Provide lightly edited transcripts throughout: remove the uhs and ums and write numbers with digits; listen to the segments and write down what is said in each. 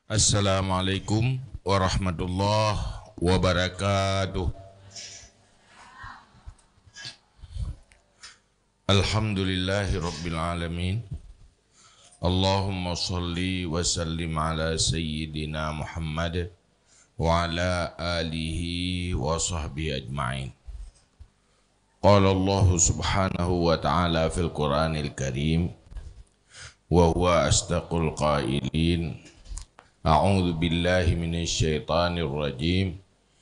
Assalamualaikum warahmatullahi wabarakatuh. Alhamdulillahi rabbil alamin. Allahumma salli wa sallim ala sayyidina Muhammad wa ala alihi wa sahbihi ajma'in. Qala Allah subhanahu wa ta'ala fil Qur'anil Karim wa huwa astaqul qailin. A'udzu billahi minasy syaithanir rajim.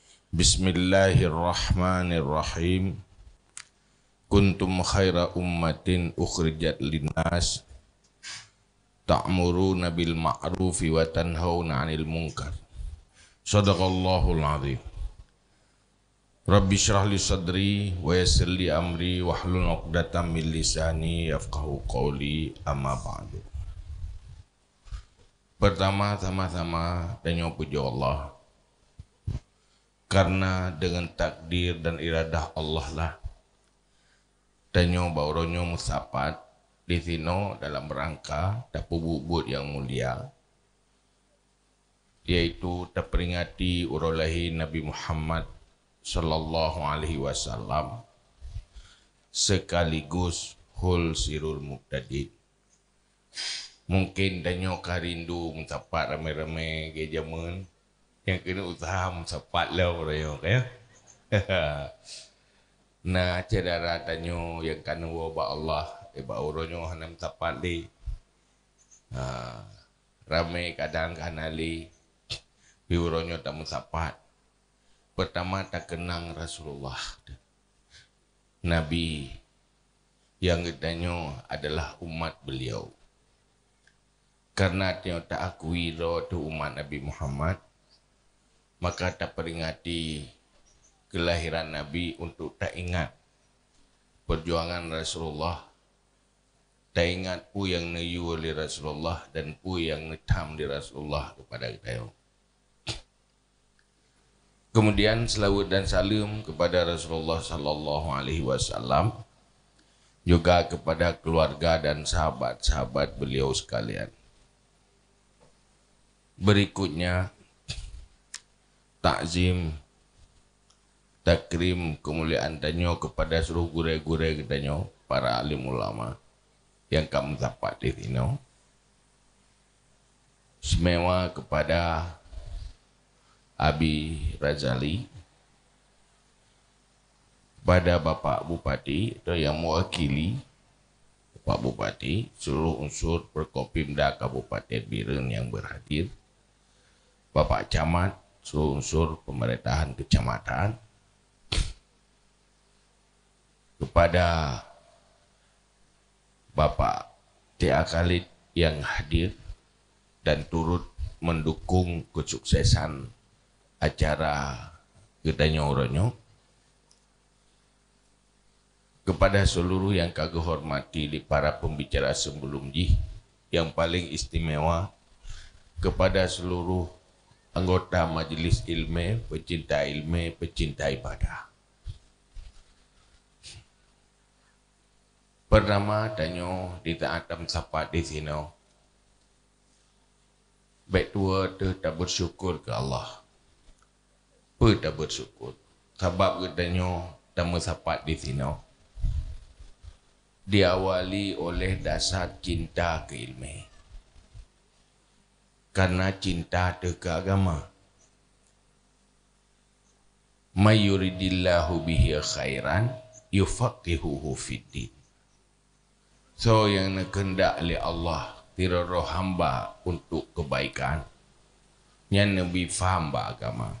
Bismillahirrahmanirrahim. Kuntum khaira ummatin ukhrijat linnas ta'muruna bil ma'rufi wa tanhauna 'anil munkar. Shadaqallahul azim. Rabbi shrah li sadri wa yassir li amri wahlul 'uqdatam min lisani yafqahu qawli, amma ba'du. Pertama, sama-sama tanya puji Allah, karena dengan takdir dan iradah Allah lah tanya bauronyo musapat di sino dalam rangka dapu bubut yang mulia, yaitu terperingati urolahi Nabi Muhammad sallallahu alaihi wasallam sekaligus hul sirul muqtadid. Mungkin danyo karindu mencapat rame-rame ke jaman yang kena usaha mencapat lah orang kaya. Nah, cedera danyo yang kena wabak Allah ba uronyo hana mencapat li. Rame kadang kanali bi uronyo tak mencapat. Pertama tak kenang Rasulullah, Nabi yang danyo adalah umat beliau. Karena dia tak akui tu umat Nabi Muhammad, maka tak peringati kelahiran Nabi untuk tak ingat perjuangan Rasulullah, tak ingat pu yang nayu oleh Rasulullah dan pu yang netam di Rasulullah kepada kita. Kemudian selawat dan salam kepada Rasulullah sallallahu alaihi wasallam, juga kepada keluarga dan sahabat-sahabat beliau sekalian. Berikutnya takzim, takrim, kemuliaan danyo kepada seluruh gure-gure danyo, para alim ulama yang kamu dapat di sini. Semewa kepada Abi Razali, pada Bapak Bupati atau yang mewakili Bapak Bupati, seluruh unsur Perkopimda Kabupaten Biren yang berhadir, Bapak Camat, seluruh unsur pemerintahan kecamatan, kepada Bapak T.A. Khalid yang hadir dan turut mendukung kesuksesan acara Gedanya Uronyo, kepada seluruh yang kagak hormati di para pembicara sebelum yang paling istimewa, kepada seluruh anggota majelis ilmu, pecinta ibadah. Pertama tanyo ditaatam sapa di sini. Baik tua tu tak bersyukur ke Allah. Tak bersyukur. Sebab ketanyo tamu sapa di sini diawali oleh dasar cinta ke ilmu. Karena cinta ke agama. Mayuridillahu bihi khairan yufaqihuhu fiddin. So yang kehendak oleh Allah tiraro hamba untuk kebaikan, yang Nabi faham agama.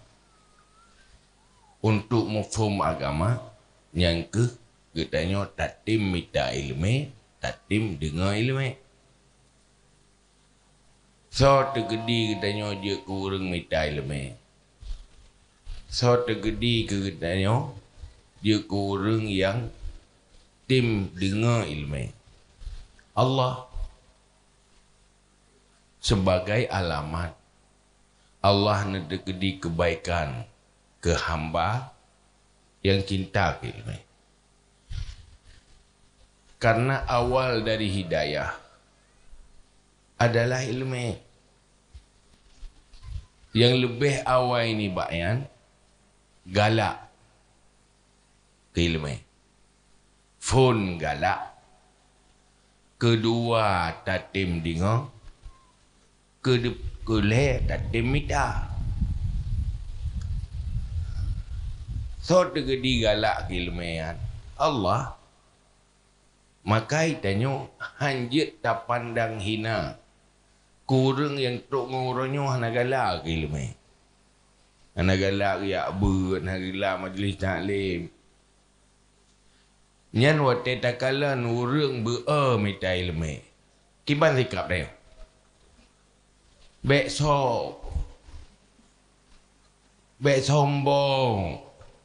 Untuk mufhum agama, yang katanya tatim minta ilmu, tatim dengar ilmu. So tergedi katanya dia kurang minta ilmu. So tergedi katanya dia kurang yang tim dengar ilmu. Allah sebagai alamat Allah nak tergedi kebaikan ke hamba yang cinta ke ilmu. Karena awal dari hidayah adalah ilmu. Yang lebih awal ini bayan galak ke ilmu. Phone galak. Kedua tatim dingo. Kedua tatim mita. So tegedi galak ke ilmu Allah. Makai tanyo hanjit tak pandang hina. Kurang yang tok ngoronyo hana galak ke ilmu. Hana galak ya ber, hana galak majlis taklim. Nyan wate takalan urang bea mita ilmu. Kiban sikap dia. Bek sombong.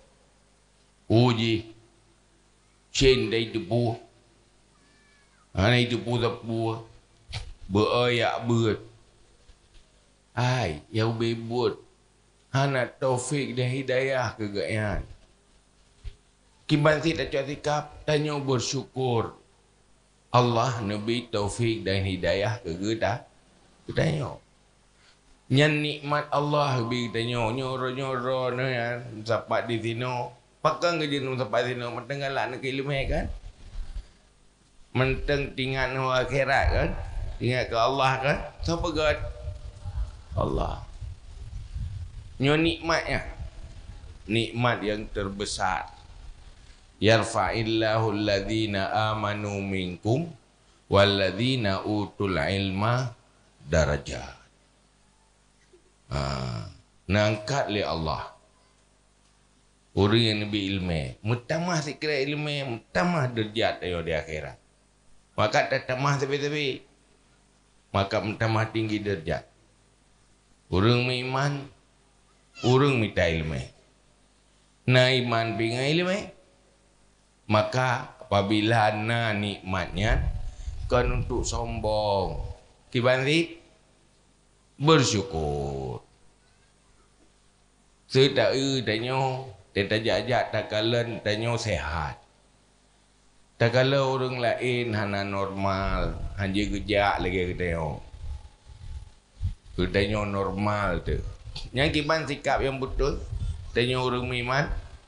Uji. Chin dai tepu. Hanai tepu tepu. Bea ya ber. Ai, yang bebut. Hana taufik dan hidayah kegayaan. Kiban si tak sikap, tanya bersyukur. Allah Nabi taufik dan hidayah kegeda. Tanya. Nyan nikmat Allah bi tanya nyoro-nyoro no ya sapat di sino. Pakang ke jenung sapat sino menteng galak nak ilmu kan. Menteng tinggal no akhirat kan. Ingat ke Allah kan. Siapa God? Allah. Nyo nikmatnya. Nikmat yang terbesar. Yarfa'illahu alladhina amanu minkum walladhina utul ilma darajat. Nangkat li Allah. Orang yang lebih ilmu, mutamah sekira ilmu, mutamah derajat ayo di akhirat. Maka tak tamah tepi-tepi. Maka mutamah tinggi derajat. Orang iman, orang minta ilmu. Na iman binga ilmu. Maka apabila na nikmatnya kan untuk sombong. Kibanti bersyukur. Sedak tanyo, tetajak tak kalen tanyo sehat. Tak kala orang lain hana normal, hanya gejak lagi tanyo. Tanyo normal tu. Yang kiban sikap yang betul, tanyo orang iman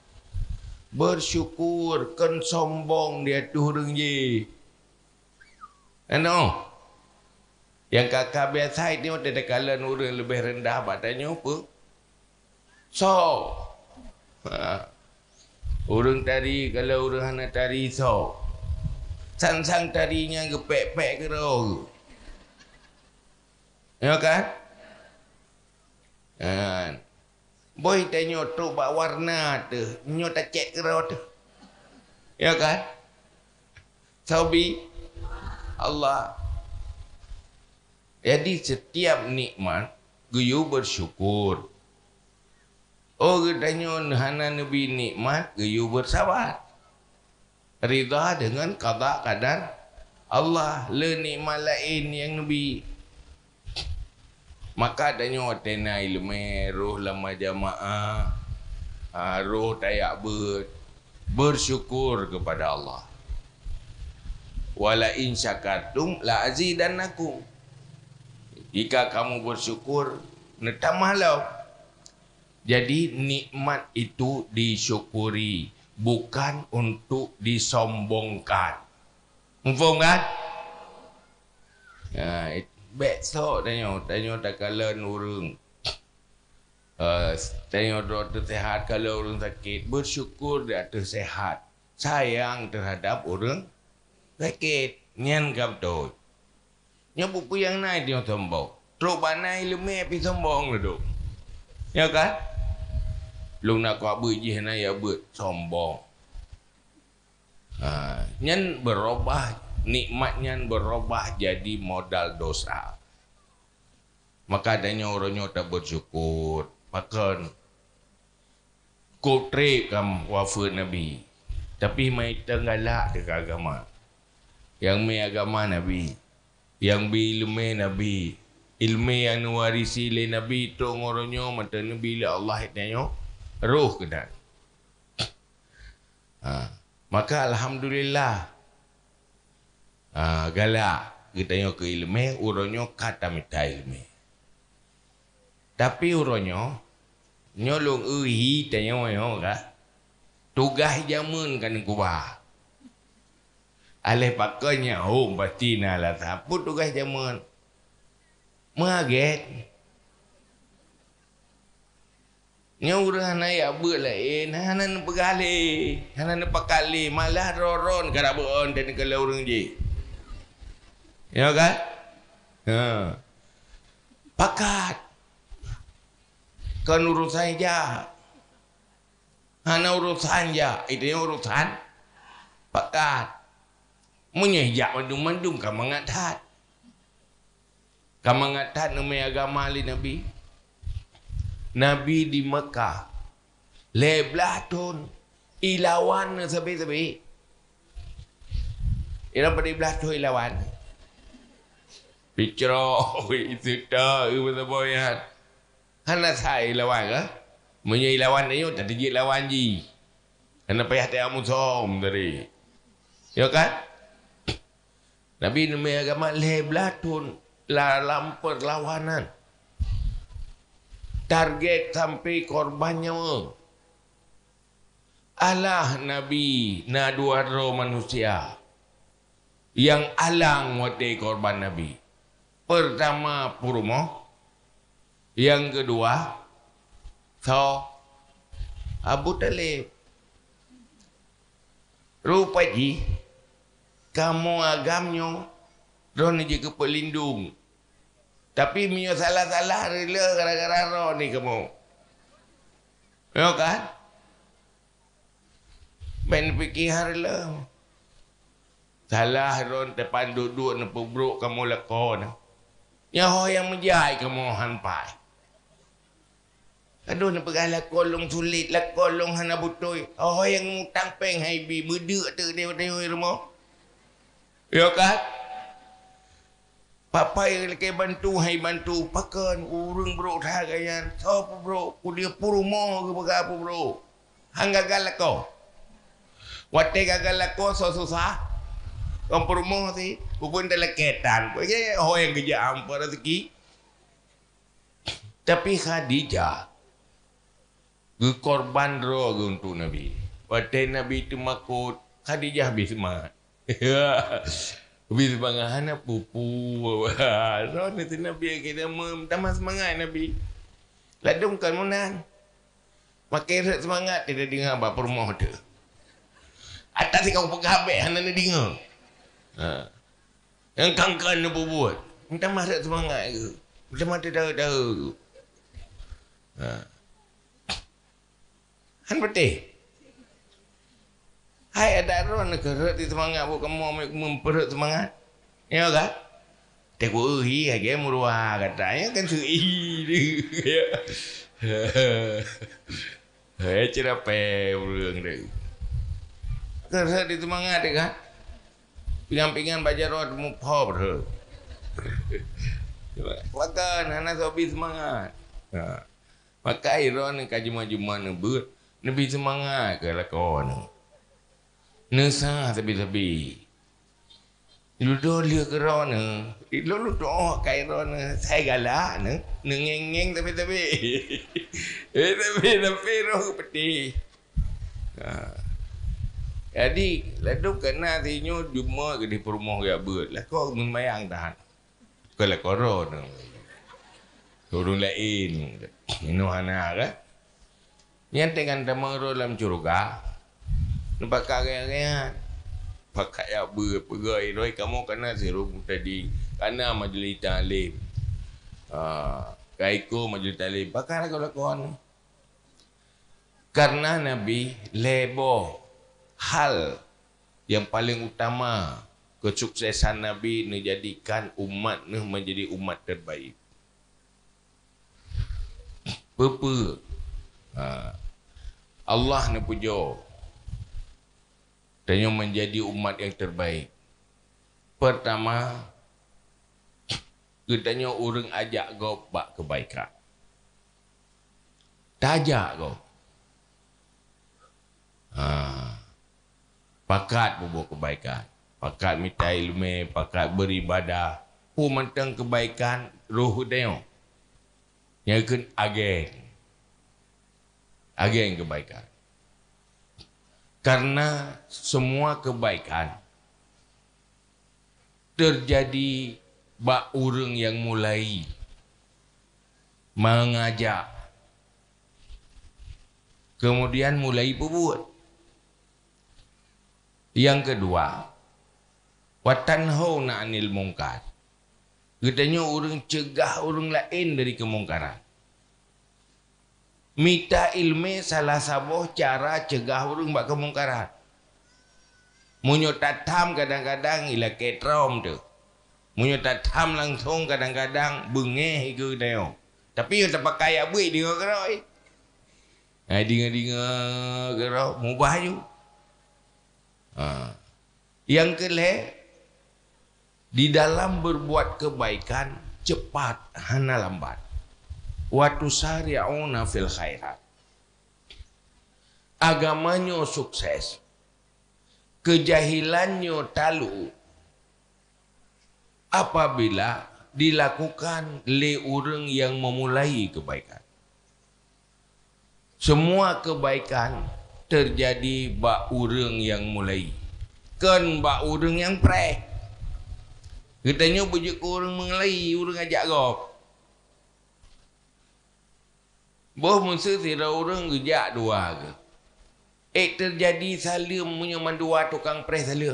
bersyukur, kan sombong dia tu orang je. Ano? Yang kakak biasa itu ada kalan orang lebih rendah badannya apa? So. Orang tari kalau orang hana tari so. Sang-sang tarinya gepek-pek ke roh. Ya kan? Kan? Boy tanya tu bak warna tu, nyo tak cek kerot tu. Ya kan? Saubi Allah. Jadi setiap nikmat geyu bersyukur. Oh tanya hana nabi nikmat geyu bersabar. Ridha dengan qada qadar Allah, le nikmat lain yang nabi. Maka adanya tena ilmu roh lama jamaah, roh tayak bersyukur kepada Allah. Wala in syakartum la azidannakum. Jika kamu bersyukur, netamalau. Jadi nikmat itu disyukuri, bukan untuk disombongkan. Faham kan? Ya, besok tanya tak kala orang tanya doktor sehat, kalau orang sakit bersyukur dia tersehat, sayang terhadap orang sakit. Nyan kap tu nya buku yang naik dia sombong teruk banai lemah pi sombong tu ya kan lu nak kau berjih na ya ber sombong. Nyan berubah, nikmatnya berubah jadi modal dosa. Maka adanya orangnya tak bersyukur. Maka kotre kam wafat Nabi. Tapi mai tenggalak dekat agama. Yang mai agama Nabi. Yang ilmu Nabi. Ilmu yang nuwarisi le Nabi tu orangnya mata Nabi la Allah tanya roh kedan. Maka alhamdulillah. Galak kita yang ke ilmu, orangnya kata minta ilmu. Tapi uronyo nyolong uhi tanyo yo ka. Tugas jamun kan kubah. Alih pakainya pasti nalah sapu tugas jamun. Maget. Nya urang ya lain hanan pegale, hanan pakali malah roron karabon dan kalau urang je. Ya kan? Ha. Pakat. Kan urusan aja. Hana urusan aja. Itu yang urusan. Pakat. Menyejak mandum-mandum kamu ngatat. Kamu ngatat namanya agama ali Nabi. Nabi di Mekah. Leblah tun. Ilawan sabi-sabi. Ira pada belah tu ilawan. Picro. Itu dah. Itu boyat. Hana sai lawan ke? Menyai lawan dia tak dijik lawan ji. Hana payah tak musom tadi. Ya kan? Nabi nama agama leblatun dalam perlawanan. Target sampai korbannya. Allah Nabi na dua roh manusia yang alang wate korban Nabi. Pertama Purmo. Yang kedua, Abu Talib. Rupanya, kamu agamnya, Ron je ke pelindung. Tapi minyak salah-salah rela gara-gara Ron ni kamu. Ya kan? Main fikir rela. Salah Ron depan duduk nampak kamu lakon. Yang menjahit kamu hanpai. Aduh, nak pergi kolong sulit, kolong hana butoi. Oh, yang mutang peng hai bi, bedek tu dia rumah. Ya kan? Papai lagi bantu, hai bantu. Pakan, urung bro, thagayan. Sopo bro, kudia puru mo ke baga apa bro. Hang gagal ko. Wate gagal ko, so susah. Kau puru mo si, pupun teleketan. Pokoknya, oh yang kerja ampun rezeki. Tapi Khadijah, korban roh untuk Nabi. Pada Nabi itu makut, Khadijah habis semangat. Habis semangat, anak pupu. Roh itu Nabi kita tambah semangat Nabi. Ladung kan munan. Makin semangat, tidak dengar apa rumah tu. Atas si kau pegang habis, anak ni dengar. Yang kangkan apa buat. Tambah semangat ke. Macam mata darah-darah tu. Han betul. Hai ada ron kerut di semangat buat kamu memperut semangat. Ya kan? Tak boleh aja muruah katanya kan sui. Hei cerape urang deh. Kerut di semangat deh kan? Pingan-pingan baca rot muphop tu. Makan anak sobi semangat. Maka iron kaji maju nebut. Nabi semangat ke lakon. Nesa sabi-sabi. Ludo dia ke ron. Lu doa kai ron saya galak ne. Ngeng-ngeng tapi-tapi. Tapi roh peti. Jadi lalu kena tinyo cuma ke di perumah ya ber. Lah kau membayang tahan. Kalau koron. Turun lain. Ini hana kan? Yang dengan tamang dalam curga, nampak kaya-kaya, pakai ya berpegai, roy kamu kena serum tadi, kena majlis talim, kaiku majlis talim, pakai lakukan. Karena Nabi lebo hal yang paling utama kesuksesan Nabi menjadikan umat menjadi umat terbaik. Allah ni puja dan yang menjadi umat yang terbaik. Pertama, katanya orang ajak kau buat kebaikan. Tajak kau. Pakat buat kebaikan. Pakat minta ilmu, pakat beribadah. Mentang kebaikan roh dia. Nyakeun agen kebaikan. Karena semua kebaikan terjadi bak urang yang mulai mengajak, kemudian mulai berbuat. Yang kedua, watanhauna 'anil munkar. Katanya orang cegah orang lain dari kemungkaran. Minta ilmu salah satu cara cegah orang buat kemungkaran. Munyo tatam kadang-kadang ila ketrom tu. Munyo tatam langsung kadang-kadang bengeh ke dia. Tapi yo tak pakai abui dia keroi. Dinga-dinga keroi mubah ju. Yang kelih, di dalam berbuat kebaikan cepat hana lambat. Wa tusari'una fil khairat. Agamanya sukses. Kejahilannya talu apabila dilakukan oleh orang yang memulai kebaikan. Semua kebaikan terjadi bak orang yang mulai. Kan bak orang yang pre. Katanya bujuk orang mengelai, orang ajak kau. Boh musuh tidak orang gejak dua ke. Terjadi salim punya mandua tukang pre salim.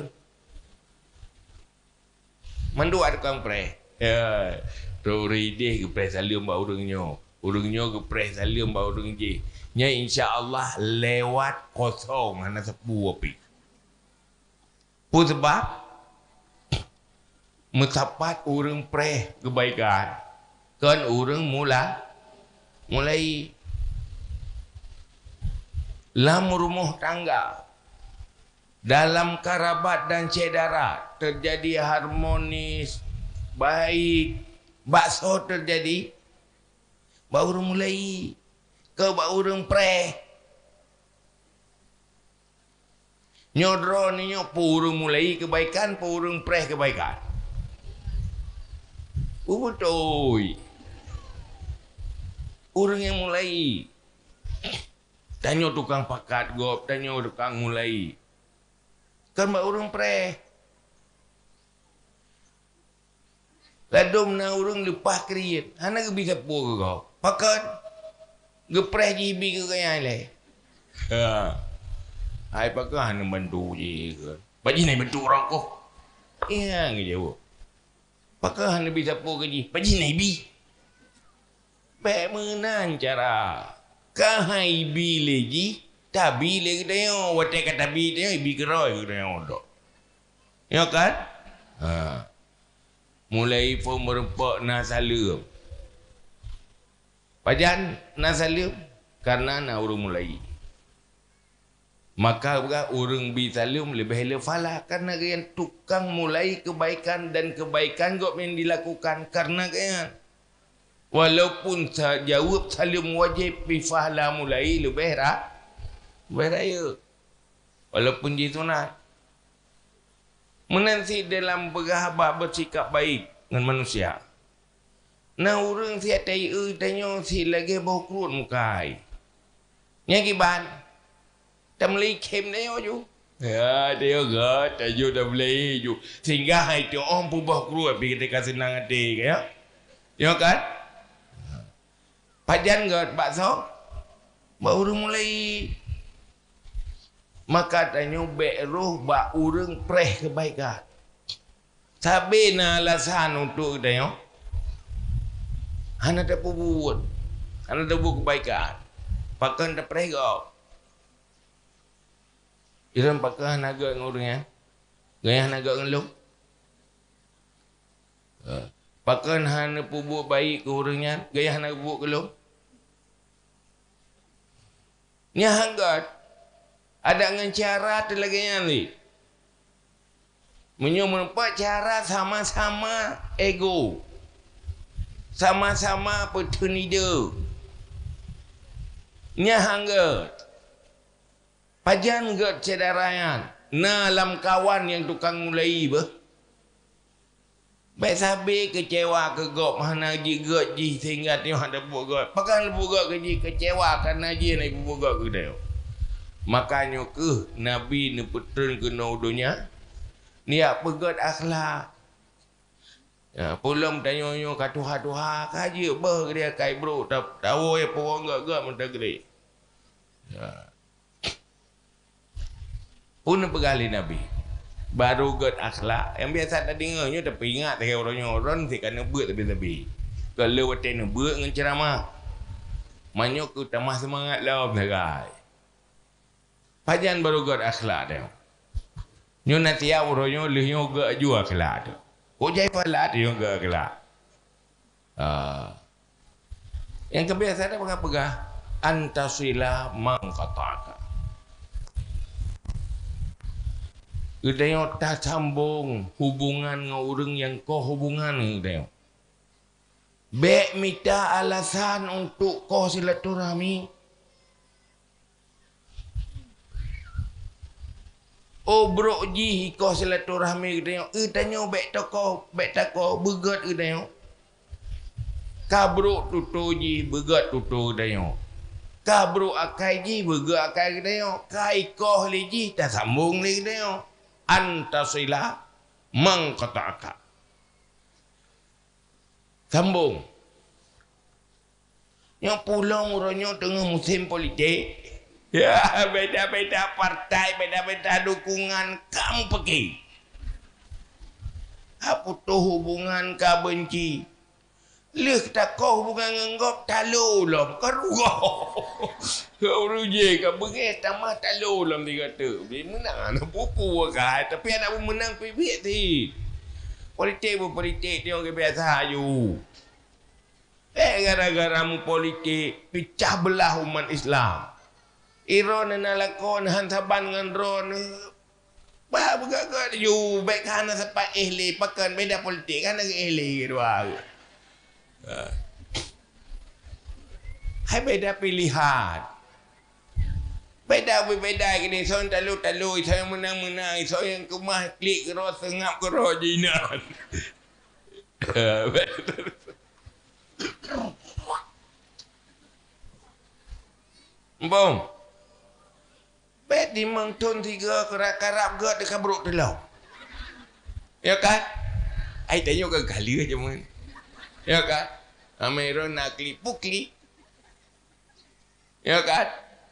Mandua tukang pre. Ya, ridih ke pre salim bak orangnya. Orangnya ke pre salim bak orang je. Nya insya-Allah lewat kosong hana sepu api. Pun sebab mencapat orang pre kebaikan. Kan orang mulai dalam rumah tangga, dalam kerabat dan saudara terjadi harmonis, baik, bakso terjadi, baru mulai ke baru pre. Nyodro ni puru mulai kebaikan, puru pre kebaikan. Betul. Orang yang mulai. Tanya tukang pakat gop, tanya tukang mulai. Kan mbak orang pre. Ladum na orang lepas kriit. Hana ke bisa po ke kau? Pakat. Gepreh jibi ke kaya le. Hai pakat hana bantu je ke. Baji naik bantu orang ko. Iya ke jawab. Pakat hana bisa po ke ji. Baji naik bi. Baik menan cara. Kahai bile ji, tabi le kita yo, wate kata bi dia ibi keroi kita yo dok. Ya kan? Mulai pun merempak nasalum. Pajan nasalum karena na urung mulai. Maka orang bisalum lebih lefala karena yang tukang mulai kebaikan dan kebaikan gop yang dilakukan karena kaya. Walaupun jawab salim wajib bifahla mulai lebih raya. Walaupun dia sunat. Menansi dalam bergahabat bersikap baik dengan manusia. Nah orang siap tanya si lagi bau keluar mukai. Nyakiban. Tak mulai kem dia ju. Ya dia gak. Tajuk dah mulai ju. Sehingga itu orang pun bau keluar. Pergi kita senang hati. Ya kan? Pajan gak bakso baru mulai maka tanya beruh bak urang preh kebaikan sabena alasan untuk tanya hana tak buat hana tak buat kebaikan pakan tak preh kau iran pakan naga ngurungnya gaya naga ngeluk pakan hana buat baik ke urangnya gaya hana buat keluk nyahanggat ada dengan cara telaganya ni menyumpah cara sama-sama ego sama-sama petunida nyahanggat pajan gat cedarayan na alam kawan yang tukang mulai bah Baik sabi kecewa ke gop mana ji got ji sehingga tengok ada buat got. Pakai buat got ke ji kecewa karena ji nak buat got ke dia. Makanya ke Nabi ni petun ke dunia. Ni apa got akhlak. Ya, pulang tanya-tanya kat Tuhan kaji bah dia kai bro tahu ya pawang gak mentah gede. Ya. Pun pegali Nabi. Baru god akhlak yang biasa tak dengarnya tapi ingat tak orang-orang si kena buat tapi kalau waten buat dengan ceramah manyok ku tambah semangat lah bergerak pajan baru god akhlak dia nyo nanti awronyo lehnya gak jua akhlak tu kok jai pala dia gak akhlak yang kebiasaan dia pegang antasila mangkataka. Kita tak sambung hubungan dengan orang yang kau hubungan kita. Bek minta alasan untuk kau silaturahmi. Oh bro ji kau silaturahmi kita. Tanya bek toko begat kita. Ka bro tutu ji begat tutu kita. Ka bro akai ji begat akai kita. Ka ikoh li ji tak sambung li kita. Antasila mengkotaka. Sambung. Yang pulang orangnya tengah musim politik. Ya, beda-beda partai, beda-beda dukungan. Kamu pergi. Apa tu hubungan kau benci? Lih tak kau hubungan enggak talu lom karugo. Kau ruji kau pergi tambah talu lom dia kata. Dia menang anak pupu kan. Tapi anak pun menang pibik ti. Politik pun politik dia orang biasa ayu. Gara-gara mu politik pecah belah umat Islam. Iron nak lakon hansaban dengan ron. Bah bergagak you baik kana sampai ehli pakan beda politik kan lagi ehli dua. Hai beda pilihan. Beda gini. So yang talu-talu. So yang menang-menang. So yang kemah klik kerah sengap kerah jinan. Bom. Bet di mengtun tiga kerap-kerap gak dekat beruk telau. Ya kan? Ai tanya ke kali aja mun. Ya kan? Ameron nak klik pukli. Ya kan?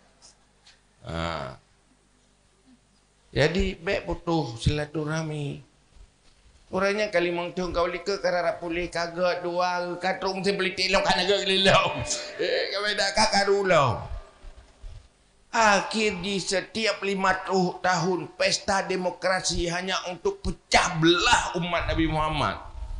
Jadi baik butuh silaturahmi. Orangnya kali mengtung kau lika karara pulih kagak dua katung si politik lo kan agak gelilau. Kau dah kakak dulu. Akhir di setiap 50 tahun pesta demokrasi hanya untuk pecah belah umat Nabi Muhammad.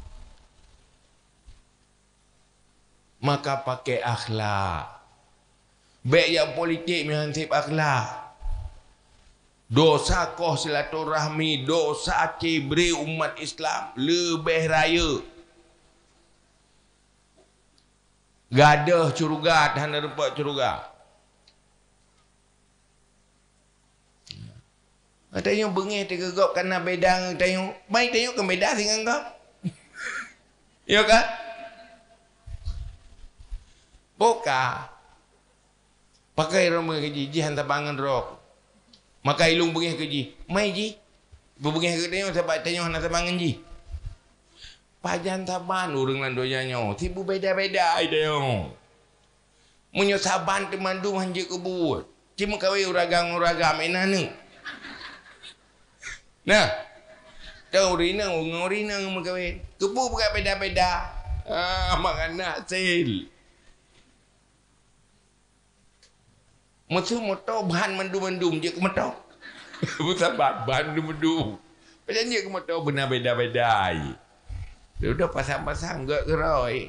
Maka pakai akhlak. Baik yang politik menghansip akhlak. Dosa koh silaturahmi, dosa cibri umat Islam lebih raya. Gadah curuga, tahan rupak curuga. Tengok bengih tergegap kerana bedang tengok. Baik tengok ke beda dengan kau. Ya kan? Boka. Pakai rumah keji, ji hantar bangan rok. Maka ilung bengih keji. Mai ji. Berbengih ke tengok sebab tengok hantar bangan ji. Pajan taban urang landoyanya. Tibu beda-beda ai tengok. Munyo saban temandu hanje kebut. Cuma kawai uragam-uragam enana. Nah. Tahu rina ngorina mengkawin. Kebu bukan beda-beda. Makan hasil. Musuh motor bahan mendum-mendum je ke motor. Bukan bahan mendum-mendum. Macam je ke motor benar beda-beda. Dia udah pasang-pasang gak gerai.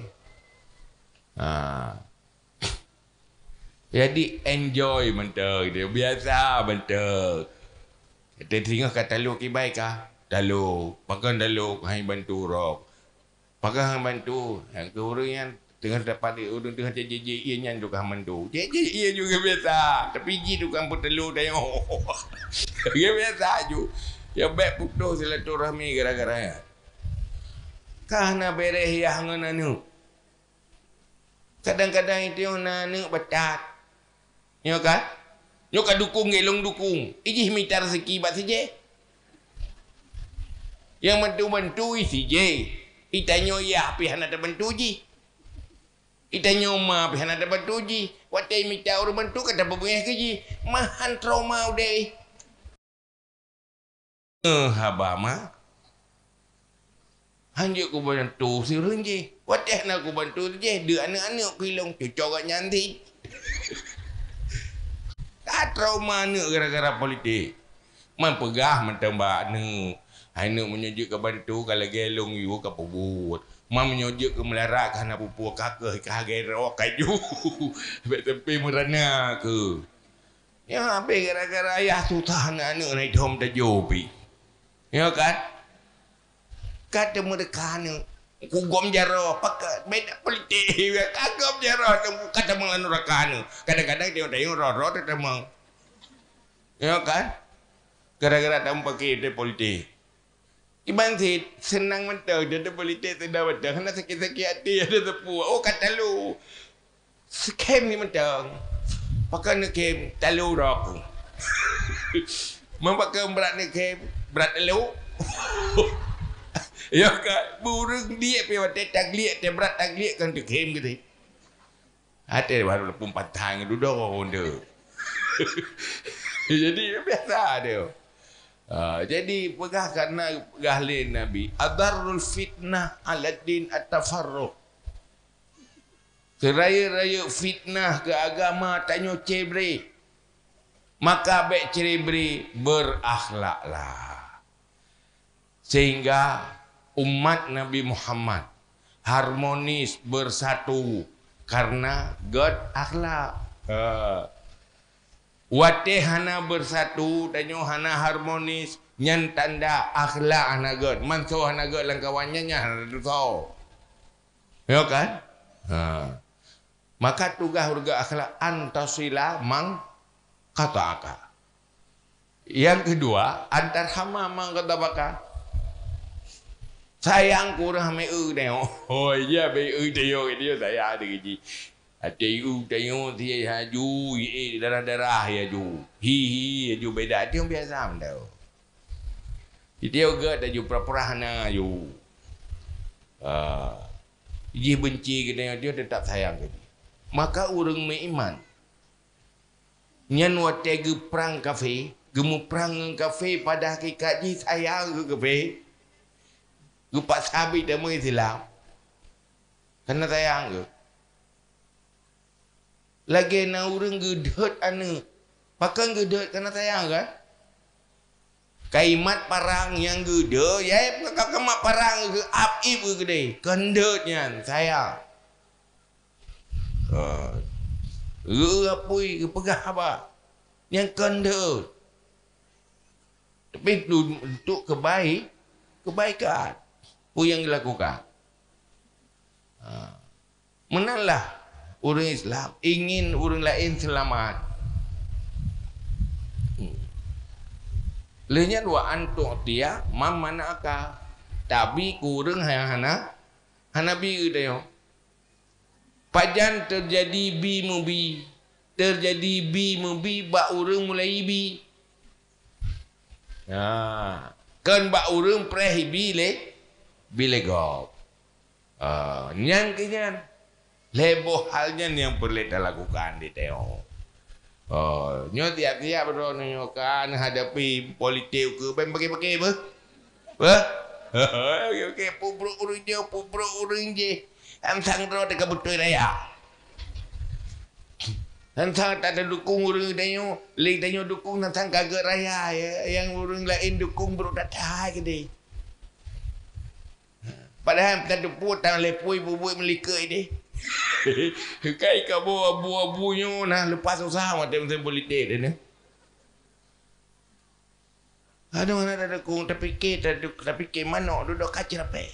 Jadi enjoy mentok dia. Biasa mentok. Kita tengok kata lu ki baik kah? Dalu. Pakai dalu hai bantu rok. Pakai hang bantu. Yang ke orang yang tengah dapat orang tengah JJ ia nyan juga mandu. JJ ia juga biasa. Tapi ji tukang petelu tengok. Dia biasa ju. Ya baik putus silaturahmi gara-gara ya. Kahna bereh yang nanu. Kadang-kadang itu nanu betat. Nyo kan? Nyo ka dukung gelong dukung. Iji minta rezeki bat saja. Yang bantu-bantu isi je. Itanyo ya pihan ada bantu ji. Itanyo ma pihan ada bantu ji. Watai minta orang bantu kata bebuih ke ji. Mahan trauma udah. Habama. Hanjuk ku bantu si renji. Watai nak ku bantu je. Dia anak-anak kilong cucok nyanti. Tak trauma ni gara-gara politik. Man pegah mentambah ni. Anak menyujuk ke bantu kalau gelong you ke pebut. Man menyujuk ke melarak ke anak pupu kakak ke hagero kaju. Sampai tempi merana ke. Ya habis gara-gara ayah susah anak-anak naik dom dah jobi. Ya kan? Kata mereka ni. Kugom jaro pakai beda politik. Kagom jaro kata mengenai rakan. Kadang-kadang dia tengok roh-roh dia temang. Ya kan? Gara-gara tak pakai dia politik. Iban sih senang mentang dia politik tidak mentang. Karena sakit-sakit hati ada tepu. Oh kata lu. Scam ni mentang. Pakai ni kem talu rok. Mempakai berat ni kem berat lu. Ya kan, burung dia pergi waktu tagliat, dia berat tagliat kan dia kem gitu. Ada baru lepung patang duduk dia. Jadi biasa dia. Jadi pegah karena gahlin Nabi. Adarul fitnah ala din at-tafarruq. Seraya-raya fitnah ke agama tanyo cebre. Maka baik cebre berakhlaklah. Sehingga umat Nabi Muhammad harmonis bersatu karena God akhlak. Watih hana bersatu dan hana harmonis nyan tanda akhlak hana God. Manso hana God langkawannya hana dosa. Ya kan? Maka tugas urga akhlak antasila mang kata akal. Yang kedua, antar hama mang kata baka. Sayang kurang me deo. Oh iya be deo dia saya ada gaji. Ada deo dia haju darah-darah ya ju. Hi ju beda dia biasa mendau. Dia juga ada ju pura-purana ju. Dia benci ke dia tetap sayang ke dia. Maka orang meiman. Nyan watege perang kafe, gemu perang kafe pada hakikat ji sayang ke kafe. Gupak sabit dan Islam. Karena sayang ke. Lagi na orang gedut anu. Pakai gedut karena sayang kan? Kaimat parang yang gede, ya kemak parang ke apib ke gede. Kendutnya sayang. Apui ke pegah apa? Yang kendut. Tapi untuk kebaikan. Yang dilakukan. Menalah orang Islam ingin orang lain selamat. Lenyat wa antuk dia mamana aka. Tapi kurang hana bi dia. Pajan terjadi bi mubi. Terjadi bi mubi ba orang mulai bi. Kan ba orang prehi bilegop. Nyang kenyan. Leboh halnya yang perlu kita lakukan di Teo. Nyo tiap-tiap bro nyo kan hadapi politik ke bagi-bagi apa? Okey, pubro urung je. Amsang ro dekat betul raya. Amsang tak ada dukung urung danyo, lek danyo dukung amsang kagak raya yang urung lain dukung bro datang ke dia. Padahal kita deput tang lepui bubui melika ini. Kai kamu abu-abunya nah lepas usaha macam politik dia ni. Aduh mana ada dukung tapi ke mana duduk kacir apa?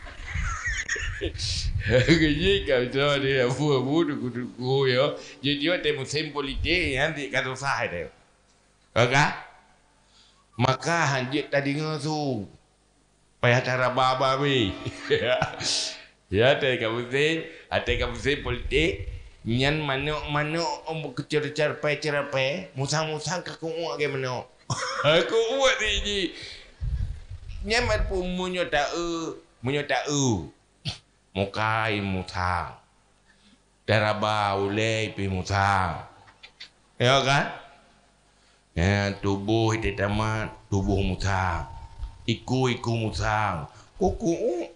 Kerja kau tahu dia abu-abu dukung ya. Jadi dia musim politik nanti kata usaha dia. Okey? Maka hanjit tadi ngasuh. Payah cara baba bi. Ya, ada kamu politik. Nyan manuk kecil-kecil pai, musang ke kuuk ke manuk. Aku uat ni. Nyan mat pun munyo tak mukai musang. Daraba ulai pi musang. Ya kan? Ya, tubuh itu tamat, tubuh musang. Iku musang. Kuku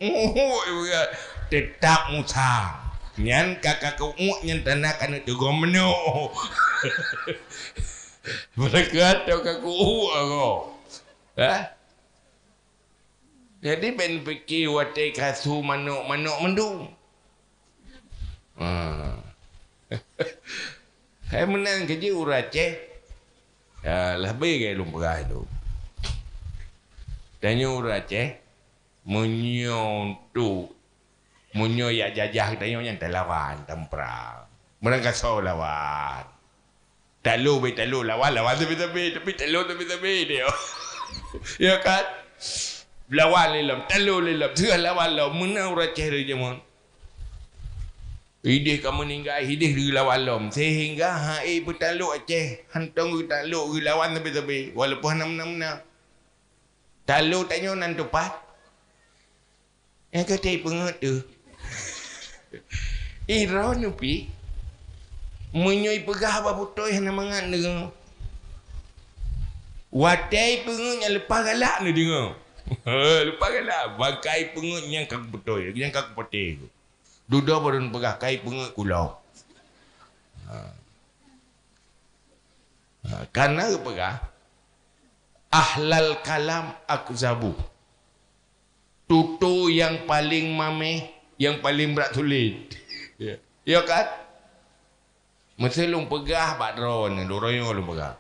tetap musang. Nyan kakak kuuk nyan tanah kan itu gomno. Mereka tahu kakak kuuk aku. Jadi ben fikir watai kasu manuk mendung. Saya menang kerja Aceh. Lebih kayak lumpur itu. Tanya Aceh. Munyo ya jajah tanya yang terlawan temperang. Mereka kasau lawan. Talu lawan tapi dia. Ya kan? Lawan lilam, talu lilam, dia lawan lawan menang Aceh dia mon. Hidih kamu meninggal, hidih di lawan lom. Sehingga hai bertaluk Aceh. Hantong bertaluk di lawan tapi. Walaupun menang. Taluk tanya nan tepat. Yang kata pengut tu. Iron nupi. Menyoi pegah apa putoi hana mangan dengar. Watai pengut yang lepas galak ni dengar. Lepas galak. Bagai pengut yang kak putoi. Yang kak putih. Duda baru pegah kai pengut kulau. Karena pegah. Ahlal kalam akzabu. Tutu yang paling mameh, yang paling berat sulit. Ya kan? Mesti lu pegah bak drone, doroyo lu pegah.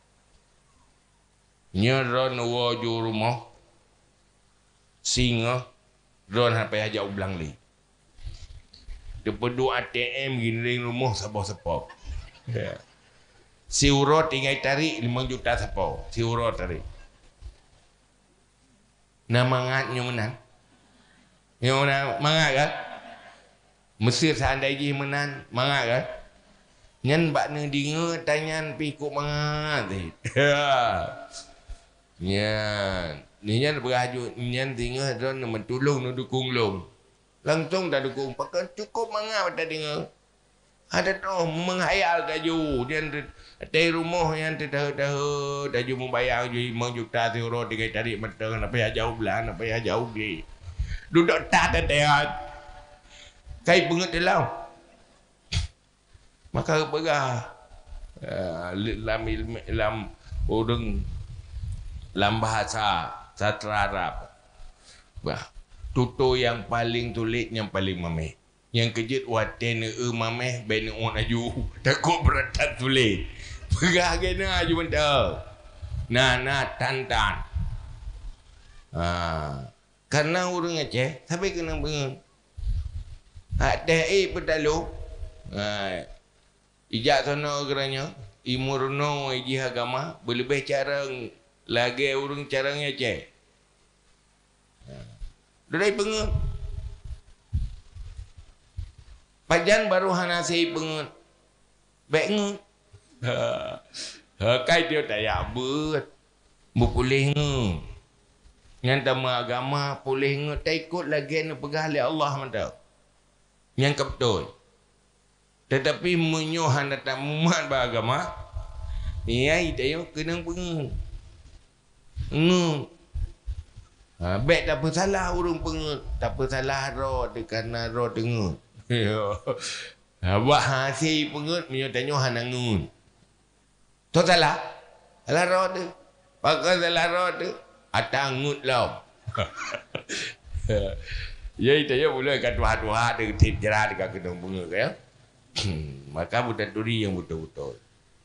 Nyeron waju rumah. Singa drone sampai aja ublang li. Dia perlu ATM gini rumah sabah-sabah. Si urut tinggal tarik 5 juta sabah. Si urut tarik. Nama mangatnya menang. Yang menang, mangat kan? Mesir seandainya menang, mangat kan? Nyan bak ni dinga tanyan pikuk mangat. Nyan. Nyan beraju, nyan dinga dan mentulung nu dukung long. Langsung dah dukung. Pakai cukup mangat pada dinga. Ada tu menghayal kaju. Dia dari rumah yang terdahu dah jumpa bayar 5 juta euro tiga tarik mata nak payah jauh belah nak payah jauh di duduk tak ada kai benget dalam maka pegah dalam orang dalam bahasa sastra Arab tutu yang paling tulis yang paling mameh yang kejut waten mameh ben aju takut berat tulis pegah kena aju benda. Nah, tantan. Karena orang Aceh, sampai kena bengang. Ada bertalu. Ijak sana kerana, imurno iji agama, berlebih cara lagi orang cara Aceh. Dari bengang. Pajan baru hanasi bengang. Bengang. Kai dia tak ya ber. Boleh nge. Yang tama agama boleh nge. Tak ikut lagi ni pegah oleh Allah mantap. Yang betul. Tetapi menyuhan datang muat beragama. Ya itu kena pengen. Nge. Baik tak bersalah orang pengen. Tak bersalah roh kerana roh dengar. Buat hasil pengen menyutannya hanangun. Tu salah. Salah roh tu. Pakai salah roh tu. Atangut lah. Ya itu ya boleh kat tuha-tuha dengan tip jerah dekat kedung bunga ya. Maka budak duri yang betul-betul.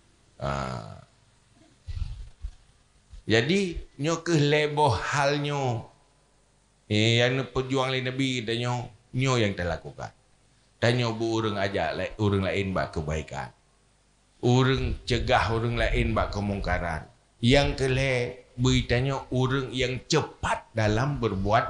Jadi nyo ke leboh halnyo. Yang pejuang lain Nabi dan nyo yang terlakukan. Dan nyo bu orang ajak orang lain bak kebaikan. Orang cegah orang lain bak kemungkaran. Yang kelih beritanya orang yang cepat dalam berbuat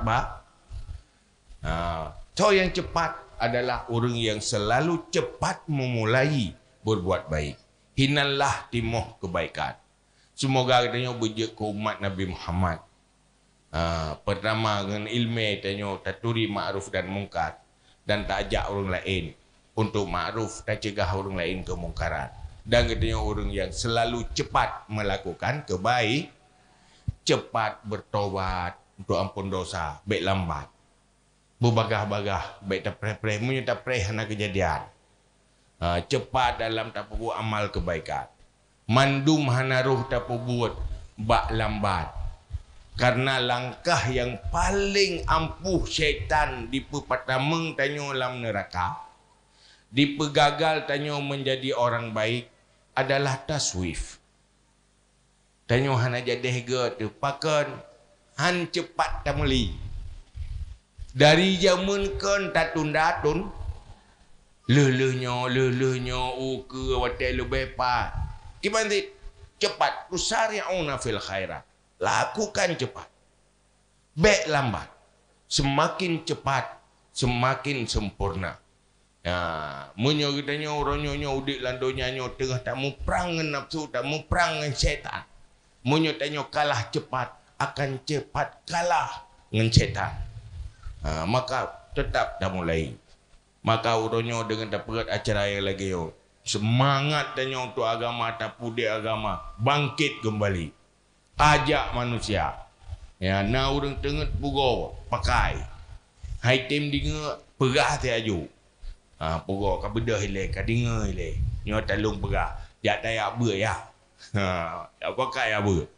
so yang cepat adalah orang yang selalu cepat memulai berbuat baik. Hinallah timoh kebaikan. Semoga katanya berjaya ke umat Nabi Muhammad. Pertama dengan ilmu tanya taturi ma'ruf dan mungkar, dan tak ajak orang lain untuk ma'ruf, tak cegah orang lain kemungkaran. Dan katanya orang yang selalu cepat melakukan kebaik, cepat bertobat untuk ampun dosa, baik lambat. Berbagah-bagah, baik tak preh-preh, punya tak preh hana kejadian. Cepat dalam tak buat amal kebaikan. Mandum hana ruh tak buat bak lambat. Karena langkah yang paling ampuh syaitan dipertameng tanyo dalam neraka, dipegagal tanyo menjadi orang baik adalah taswif. Tanyo hana jadi hega tu pakan han cepat tamuli. Dari zaman kan tatun-tatun lelehnya ke watai lebih pa. Gimana cepat tusari'una fil khairat. Lakukan cepat. Baik lambat. Semakin cepat semakin sempurna. Munyo kitanya orangnya udik landonya tengah tak mau perang dengan nafsu, tak mau perang dengan syaitan. Munyo tanya kalah cepat akan cepat kalah dengan syaitan. Maka tetap dah mulai. Maka orangnya dengan dapat acara yang lagi semangat tanya untuk agama, tak pudi agama, bangkit kembali. Ajak manusia. Na orang tengah pugo pakai. Hai tim dinga perah ti aju. Pugo ka bedah ile ka dinga ile. Nyo talung perah. Jak daya ber ya. Tak pakai apa.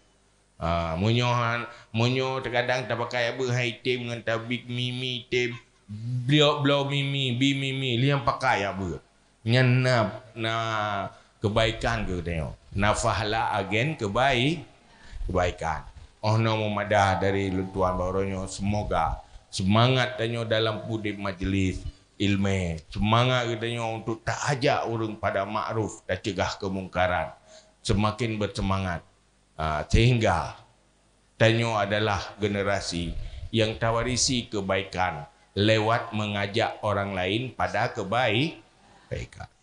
Munyo terkadang tak pakai apa hai tim dengan tabik mimi tim. Beliau mimi, bi mimi, liang pakai apa. Nyan na kebaikan ke tengok. Nafahala agen kebaikan. No memadah dari Tuan Baronyo, semoga semangat tanyo dalam pudip majlis ilmu, semangat katanya untuk tak ajak orang pada ma'ruf, tak cegah kemungkaran, semakin bersemangat, sehingga tanyo adalah generasi yang tawarisi kebaikan lewat mengajak orang lain pada kebaikan.